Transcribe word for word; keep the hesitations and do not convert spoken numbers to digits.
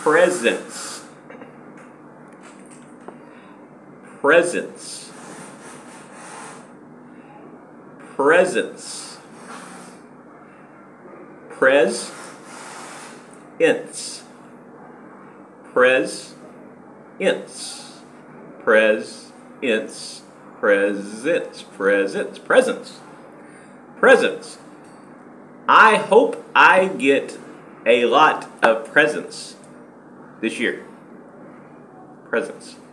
presents. Presents. Presents. Pres. Ints. Pres. Ints. Pres. Ints. Presents. Presents. Presents. Presents. I hope I get a lot of presents this year. Presents.